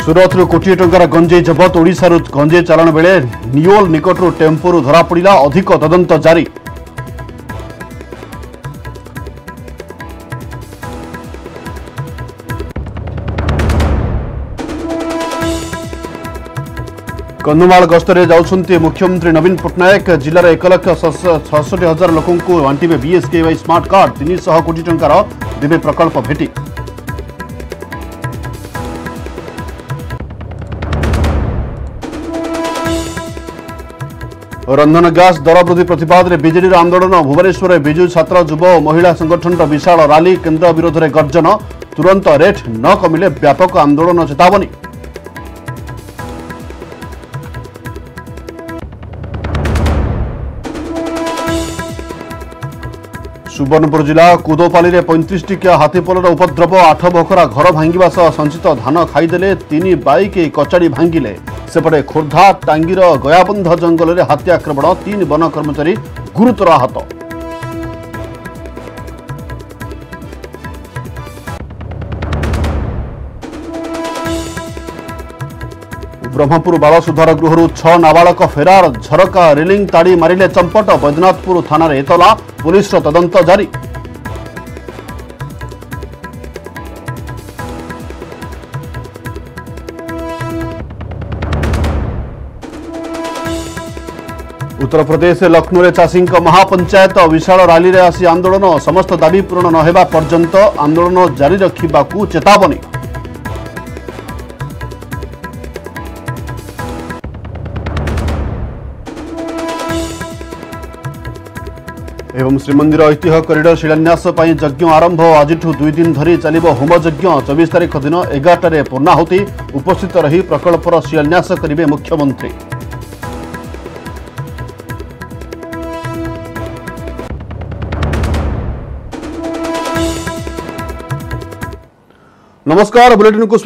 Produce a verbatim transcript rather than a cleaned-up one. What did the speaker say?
सूरत कोटी टंकार गंजेई जबत। ओडिशा गंजेई चालाण बेले नियोल निकटू टेम्पोरू धरा पड़ा। अधिक तदंत जारी। कंधमाल गस्तरे जाउछन्ति मुख्यमंत्री नवीन पट्टनायक। जिलार एक लाख छसठी हजार लोक बांटे बीएसकेवाई स्मार्ट कार्ड। तीन सौ कोटी टंकार देवे प्रकल्प भेटी। रंधन गैस दर वृद्धि प्रतिवाद में बीजेडी आंदोलन। भुवनेश्वर विजु छात्र युव और महिला संगठन विशाल रैली। केन्द्र विरोध में गर्जन। तुरंत रेट न कमिले व्यापक आंदोलन चेतावनी। सुवर्णपुर जिला कुदोपाली में पैंतीस टिकिया हाथीपलर उपद्रव। आठ बखरा घर भांगा सह संचित धान खाईदे। तीन बाइक कचाड़ी भांगिले। सेपटे खोर्धा टांगीर गयाबंध जंगल में हाथी आक्रमण। तीन वन कर्मचारी गुरुतर आहत। ब्रह्मपुर बाल सुधार गृह छह नाबालक फेरार। झरका रेलिंग ताड़ी मारिले चंपट। बैद्यनाथपुर थाना एतला। पुलिस तदंत जारी। उत्तर प्रदेश लखनऊ चाषी महापंचायत विशाल रैली रे आसी आंदोलन। समस्त दाबी पूरण न हेबा पर्यंत आंदोलन जारी रखिबाकू चेतावनी। एवं श्रीमंदिर ऐतिह्य कॉरिडोर शिलान्यास पर यज्ञ आरंभ। आज दुई दिन धरी चलिब होमयज्ञ। चौबीस तारीख दिन एगारटे पूर्णाहुति। उपस्थित रही प्रकल्पर शिलान्यास करेंगे मुख्यमंत्री। नमस्कार बुलेटिन को